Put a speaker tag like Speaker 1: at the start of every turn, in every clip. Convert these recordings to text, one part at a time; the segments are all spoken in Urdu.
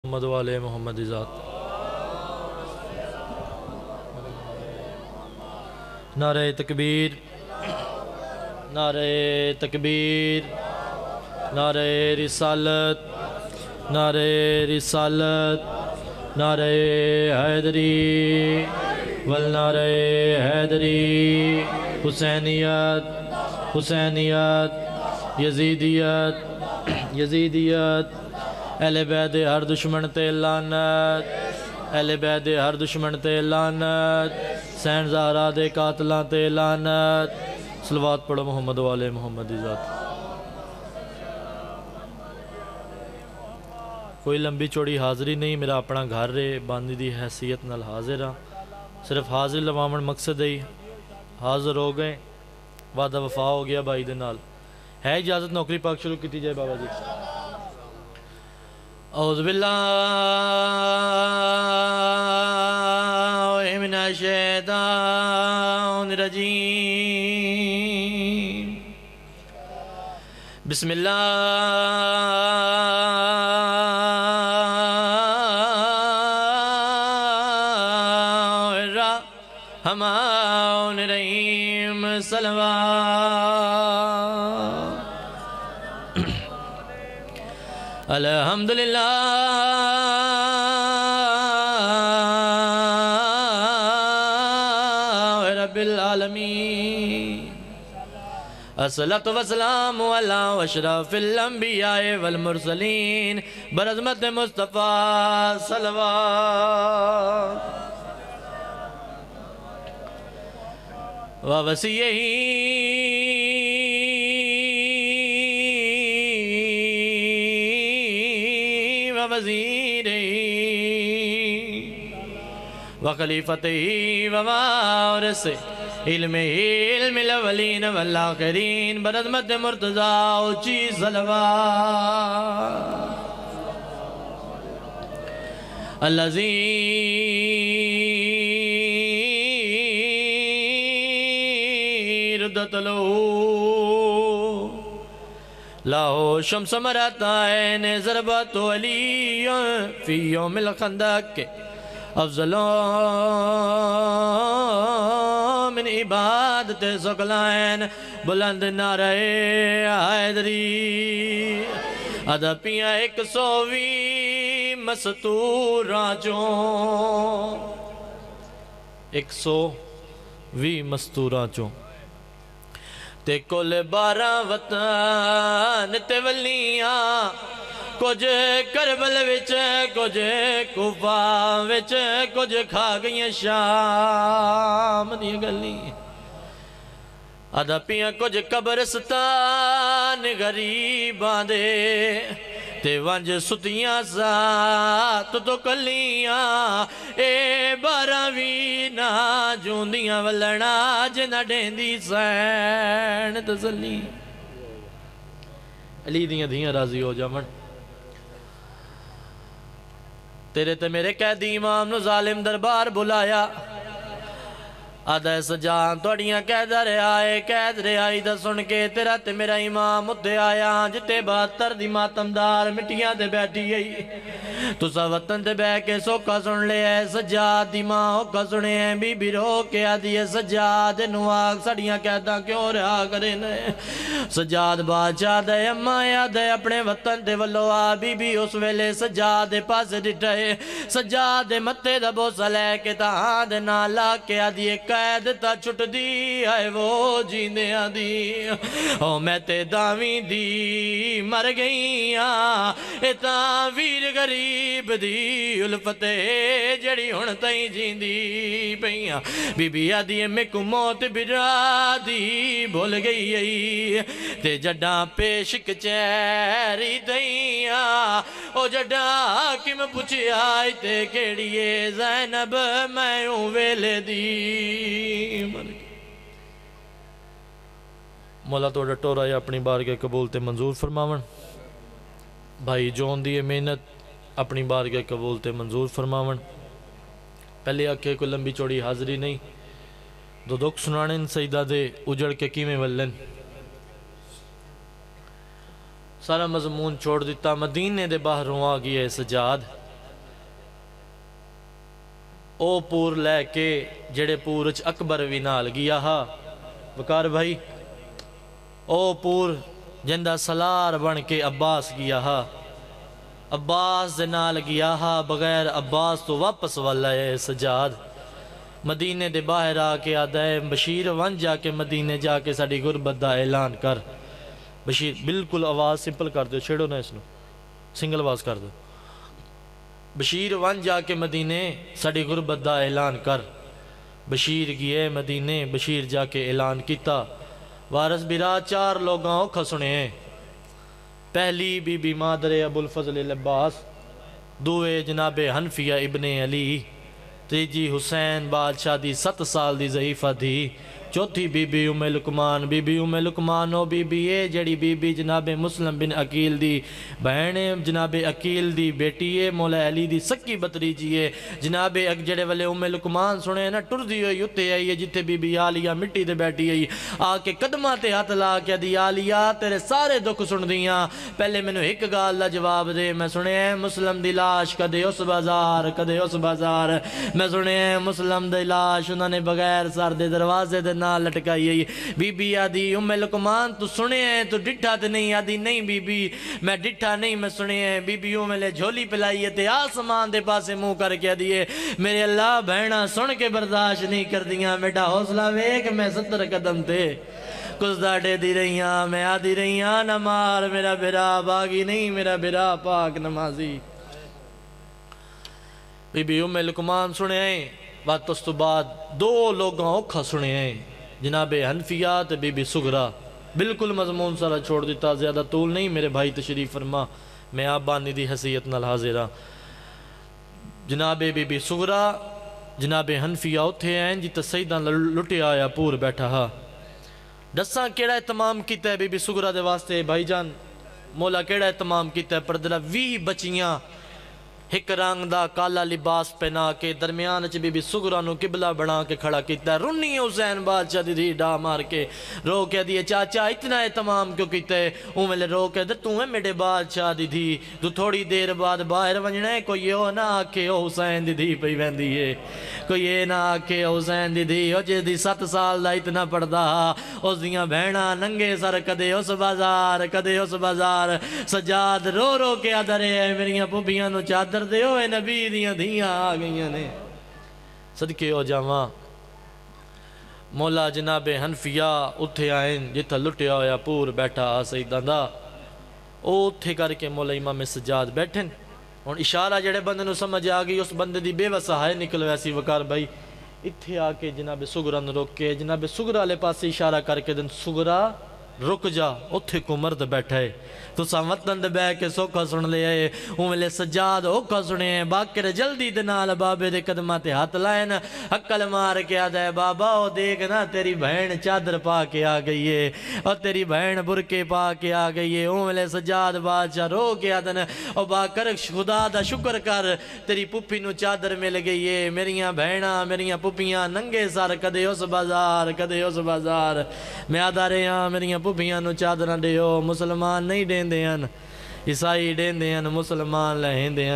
Speaker 1: محمد والے محمد ذات نعرہ تکبیر نعرہ تکبیر نعرہ رسالت نعرہ رسالت نعرہ حیدری والنعرہ حیدری حسینیت حسینیت یزیدیت یزیدیت اہل بیت ہر دشمن تے لعنت اہل بیت ہر دشمن تے لعنت حسین زہرا دے قاتلاں تے لعنت صلوات پڑھو محمد والے محمد ذات کوئی لمبی چوڑی حاضری نہیں میرا اپنا گھر رہے باندی دی حیثیت نال حاضر ہاں صرف حاضر لواون مقصد ہے حاضر ہو گئے وعدہ وفا ہو گیا بھائی دے نال ہے اجازت نوکری پاک شروع کیتی جائے بابا جی اعوذ باللہ من الشیطان الرجیم بسم اللہ الرحمن الرحیم صلوات الحمدللہ رب العالمین الصلاۃ والسلام علی اشرف الانبیاء والمرسلین بعظمت مصطفیٰ صلوات ووصیہ وزیرہی وخلیفتہی ووارث علم الاولین والآخرین بعظمت مرتضیٰ اونچی صلوات الذی ردت لہو لاہو شمس مرتعین ضربت علی فی یوم الخندق افضل من عبادت ثقلین بلند نعرہ حیدری ادپیاں 120 مستوراں چوں 120 مستوراں چوں تے کل 12 وطن تے ولیاں کچھ کربل وچ کچھ کوفہ وچ کچھ کھا گئیں شام دی گلی ادپیاں کچھ قبرستان غریباں دے تے ونج ستیاں سات تو کلیاں اے 12 نہ جوندیاں ولنا جنہ ڈیندی سین تسلی علی دیاں دیاں راضی ہو جامن تیرے تے میرے قیدی امام نو ظالم دربار بلایا آدھا سجان توڑیاں قید رہائی دا سن کے تیرا تے میرا امام اتھے آیا جتے 72 دی ماتمدار مٹیاں دے بیٹھی گئی تو سا وطن دے بے کے سوکا سن لے ہے سجاد دی ماں ہوکا سنے ہیں بی بی رو کے آدھی ہے سجاد نواغ سڑیاں قیداں کیوں رہا کرے نئے سجاد بادشاہ دے اماں یاد ہے اپنے وطن دے ولوہ بی بی اس ویلے سجاد دے پاس ڈٹھے سجاد دے متے دا بوسا لے کے تاہاں دے نالا کے آدھی قید تا چھٹ دی آئے وہ جیندے آدھی او میں تے داویں دی مر گئیاں اتا ویر غریب دی الفتے جڑی ہون تائیں جیندی پئیاں بی بی آدھی میں کو موت برا دی بھول گئی تے جڈاں پیشک چیری دئیاں او جڈاں حاکم پوچھے آئی تے کیڑیے زینب میں ہوں ویلے دی مولا توڑا ٹورا یا اپنی بارگاہ قبول تے منظور فرماون بھائی جون دیئے محنت اپنی بارگاہ قبول تے منظور فرماون پہلے آکھے کوئی لمبی چوڑی حاضری نہیں دو دکھ سنانن سیدہ دے اجڑ کے کیمیں ولن سارا مضمون چھوڑ دیتا مدینے دے باہروں آ گیا ہے سجاد او پور لے کے جڑے پورچ اکبر بھی نال گیا ہا وقار بھائی او پور جندہ سلار بن کے عباس گیا ہا عباس دے نال گیا ہا بغیر عباس تو واپس والا ہے سجاد مدینے دے باہر آ کے آدھا ہے بشیر ون جا کے مدینے جا کے ساڑی غربت دا اعلان کر بشیر بالکل آواز سمپل کر دو چھڑو نہ اس نو سنگل آواز کر دو بشیر ون جا کے مدینے ساڑی غربت دا اعلان کر بشیر گئے مدینے بشیر جا کے اعلان کیتا وارث برا 4 لوگاں اوکھا سنے ہیں پہلی بی بی مادر ابو الفضل العباس دوے جناب حنفیہ ابن علی تیجی حسین بادشاہ دی 7 سال دی ضعیفہ تھی چوتھی بی بی ام لقمان او بی بی اے جڑی بی بی جناب مسلم بن عقیل دی بہن جناب عقیل دی بیٹی ہے مولا علی دی سکی بتری جی ہے جناب جڑے والے ام لقمان سنے نا ٹر دی ہوئی اتے آئی ہے جتے بی بی آلیہ مٹی دے بیٹھی آئی آ کے قدمہ تے ہاتھ لا کے دی آلیہ تیرے سارے دکھ سن دیاں پہلے میں نے ایک گال دا جواب دے میں سنے ہیں مسلم دی لاش کدے اس بازار میں سنے ہیں مسلم دی لاش انہوں نے بغیر سر دے دروازے دے نال لٹکائی ہے بی بی آدھی ام لقمان تو سنے ہیں تو ڈٹھا تے نہیں آدھی نہیں بی بی میں ڈٹھا نہیں میں سنے ہیں بی بی ام لے جھولی پلائی ہے تے آسمان دے پاسے منہ کر کے دیئے میرے اللہ بہنہ سن کے برداشت نہیں کر دیاں میٹا حوصلہ ویک میں 70 قدم تے کچھ داڑے دی رہیاں میں آدھی رہیاں نہ مار میرا برا باغی نہیں میرا برا پاک نمازی بی بی ام لقمان سنے ہیں بات اس تو بعد 2 لوگاں اوکھا سنے ہیں جناب حنفیات بی بی سغرا بالکل مضمون سارا چھوڑ دیتا زیادہ طول نہیں میرے بھائی تشریف فرما میں آپ بانی دی حیثیت نال حاضرہ جناب بی بی سغرا جناب حنفیہ اتھے ہیں جیتا سیدہ لٹے آیا پور بیٹھا ہا دساں کیڑا اہتمام کیتا ہے بی بی سغرا دے واسطے بھائی جان مولا کیڑا اہتمام کیتا ہے پردلہ 20 بچیاں ایک رنگ دا کالا لباس پہنا کے درمیان بی بی سغرا نو قبلہ بنا کے کھڑا کیتا ہے رنی حسین بادشاہ دی ڈا مار کے رو کے دیئے چاچا اتنا اہتمام کیوں کیتا ہے میں رو کے در تو ہے میرے بادشاہ دی دی تو تھوڑی دیر بعد باہر ونجنا ہے کوئی یہ نہ آکے حسین دی دی پہی بہن دیئے کوئی یہ نہ آکے حسین دی دی جے دی 7 سال دا اتنا پڑھدا اس دیاں بہنہ ننگے سر کدے اس بازار سجاد رو رو کے آدھرے ہیں میریاں پوبیاں نو چادر دے ہوئے نبی دیاں دھیاں آ گئیاں نے صدقے ہو جاواں مولا جناب حنفیہ اتھے آئیں جتھا لٹیا ہویا پور بیٹھا سیدان دا اتھے کر کے مولا امام سجاد بیٹھیں اور اشارہ جڑے بندے نو سمجھ آگئی اس بندے دی بے وسہائے نکلو ایسی وقار بھائی اتھے آکے جناب سغرا نو روک کے جناب سغرا لے پاس اشارہ کر کے دن سغرا رک جا اتھے کو مرد بیٹھا ہے تو سامتن دے بے کے سوکھا سن لے آئے ملے سجاد اوکھا سنے ہیں باکر جلدی دنال بابے دے قدمات ہاتھ لائن حقل مار کے آدھا ہے بابا او دیکھنا تیری بہن چادر پا کے آ گئی ہے اور تیری بہن برکے پا کے آ گئی ہے ملے سجاد بادشاہ رو کے آدھا او باکر خدا دا شکر کر تیری پپی نو چادر مل گئی ہے میریاں بہنہ میریاں پپیاں ننگے سار کدے اس بازار میں آدھا رہے ہاں میریاں پپیاں نو چادر دے ہو مسلمان نہیں دیں دے ہیں عیسائی دیں دے ہیں مسلمان لہیں دے ہیں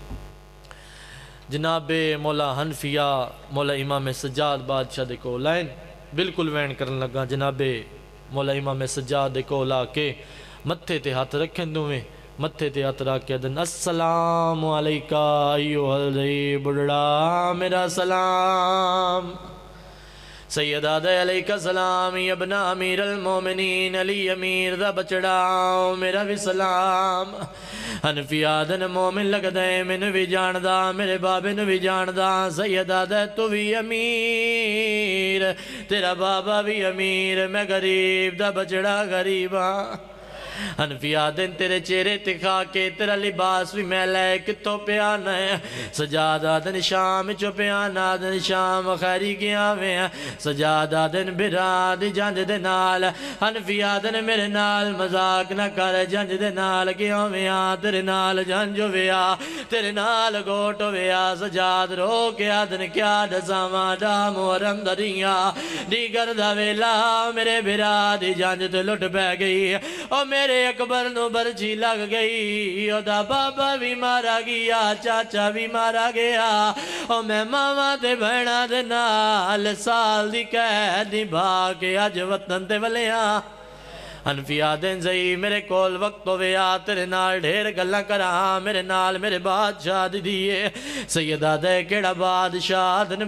Speaker 1: جناب مولا حنفیہ مولا امام سجاد بادشاہ دے کو لائن بالکل وین کرن لگا جناب مولا امام سجاد دے کو لا کے متھے تے ہاتھ رکھیں دوئے متھے تے ہاتھ رکھ کے دن السلام علیکہ ایوہ الرئی بڑھڑا میرا سلام سید آدھے علیہ السلام ابن امیر المومنین علی امیر دا بچڑاؤں میرا بھی سلام حنفی آدھن مومن لگ دے میں بھی جاندہ میرے بابے نے بھی جاندہ سید آدھے تو بھی امیر تیرا بابا بھی امیر میں غریب دا بچڑا غریباں حنفی آدھن تیرے چہرے تکھا کے تیرا لباس بھی میلہ ہے کتوں پیانا ہے سجاد آدھن شام چو پیانا آدھن شام خیری گیا میں سجاد آدھن برا دی جانج دے نال حنفی آدھن میرے نال مذاق نہ کر جانج دے نال گیا میں تیرے نال جانجو ویا تیرے نال گوٹو ویا سجاد رو کے آدھن کیا ڈساما ڈام ورم دریاں دیگر دا ویلا میرے برا دی جانج تے لٹ بے گئی اور میرے میرے اکبر نو برچی لگ گئی او دا بابا بھی مارا گیا چاچا بھی مارا گیا او میں ماما تے بہنا دے نال سال دی قید نبھا کے اج وطن تے ولیاں حنفیہ دن زئی میرے کول وقت ہویا تیرے نال ڈھیر گلاں کراں میرے نال میرے بادشاہ دی دیئے سیدہ دے کیڑا بادشاہ دن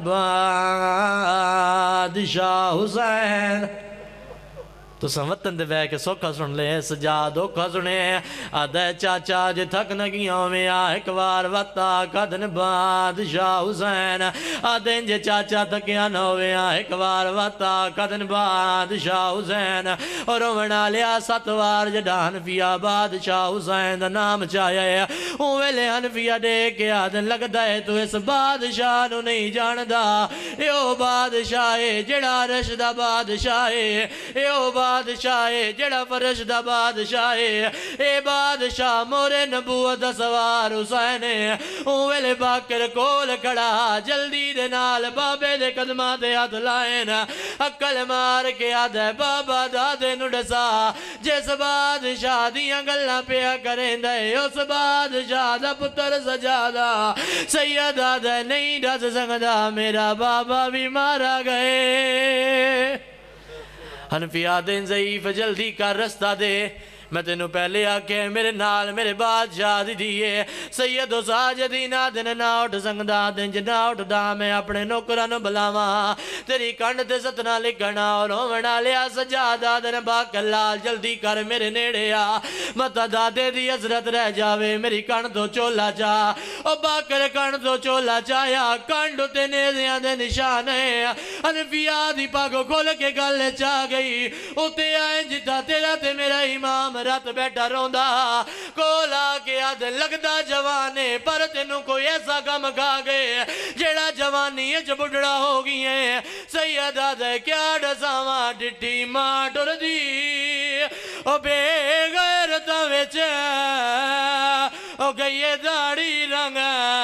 Speaker 1: بادشاہ حسین تو سمتن دے بے کے سوکھا سن لے سجاد اوکھا سنے آدھے چاچا جے تھک نگیاں میں ایک وار وطا قدن بادشاہ حسین آدھے جے چاچا تھکیاں نہ ہوئے ایک وار وطا قدن بادشاہ حسین اور رونا لیا 7 وار جڑا حنفیہ بادشاہ حسین دا نام چاہے ویلے حنفیہ دے کے آدھن لگ دے تو اس بادشاہ نو نہیں جاندہ ایو بادشاہ جڑا رشدہ بادشاہ ایو بادشاہ جڑا فرشدہ بادشاہ اے بادشاہ مورے نبوت سوار حسین ویلے باکر کول کھڑا جلدی دے نال بابے دے قدمہ دے ہاتھ لائن عقل مار کے آدھے بابا دادے نو ڈسا جس بادشاہ دیاں گلاں پیا کریں دے اس بادشاہ دا پتر سجادہ سید آدھے نہیں ڈس سکتا میرا بابا بھی مارا گئے حنفیہ دن ضعیف جلدی کا رستہ دے میں تینوں پہلے آکے میرے نال میرے بادشاہ دی دیئے سید و ساجدین آدھن نہ اٹھ سنگدہ دن جنا اٹھ دا میں اپنے نوکران بلاواں تیری کنڈ تے ستنا لکھنا اور ہومنا لیا سجاد آدھن باک اللہ جلدی کر میرے نیڑے آ متا دادے دی حضرت رہ جاوے میری کنڈ تو چولا چاہ او باکر کنڈ تو چولا چاہیا کنڈ تے نیزیاں دے نشان ہے حنفیہ دی پاکو کھول کے گلے چاہ گئی اتے آئیں جتا تیرا تے میرا امام رات بیٹھا روندہ کولا کے آدھے لگدہ جوانے پر تینوں کوئی ایسا کم کھا گئے جیڑا جوانی اچھ بڑھڑا ہو گئی ہے سید آدھے کیا ڈساواں ڈٹھی ماں ٹر دی او بے غیرتاں وچ او گئیے داڑھی رنگ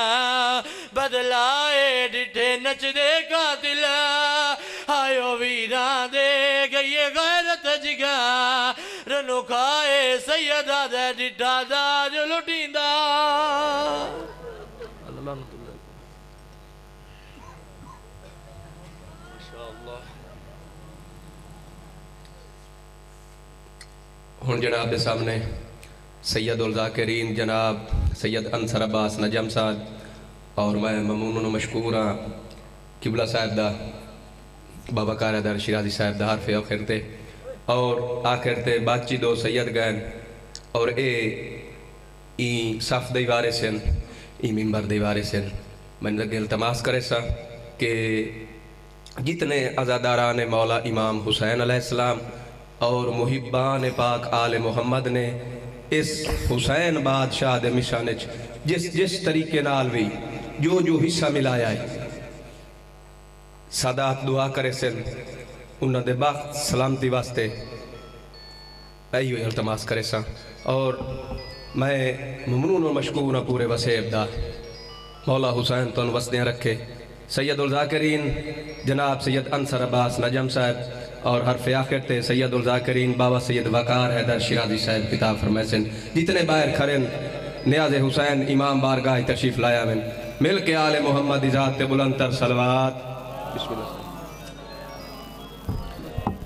Speaker 1: بدلائے ڈٹھے نچ دے قاتل آئیو ویران دے گئیے غیرت جگہ رنو کھائے سیدہ دے ڈٹھا دا جو لٹین دا اللہ
Speaker 2: ہن جناب دے سامنے سید الذاکرین جناب سید انصر عباس نجم صاحب اور میں ممنون و مشکوراں قبلہ صاحب دا بابا کارہ در شیرازی صاحب دا حرف آخر تے اور آخر تے باچی دو سید گئن اور ای صف دیوارے سن ای ممبر دیوارے سن میں نے التماس کرے سا کہ جتنے عزاداران مولا امام حسین علیہ السلام اور محبان پاک آل محمد نے اس حسین بادشاہ دے مشانچ جس طریقے نال بھی جو حصہ ملایا ہے سادات دعا کرے سن انہوں دے باق سلامتی واسطے ایو التماس کرے سا اور میں ممنون و مشکور پورے وسیب دا مولا حسین تو وسدیں رکھے سید الذاکرین جناب سید انصر عباس نجم صاحب اور حرف آخر تے سید الذاکرین بابا سید وقار حیدر شیرازی صاحب کتاب فرمائے سن جتنے باہر کھرن نیاز حسین امام بارگاہ تشریف لایا من مل کے آل محمد ذات بلند تر صلوات بسم اللہ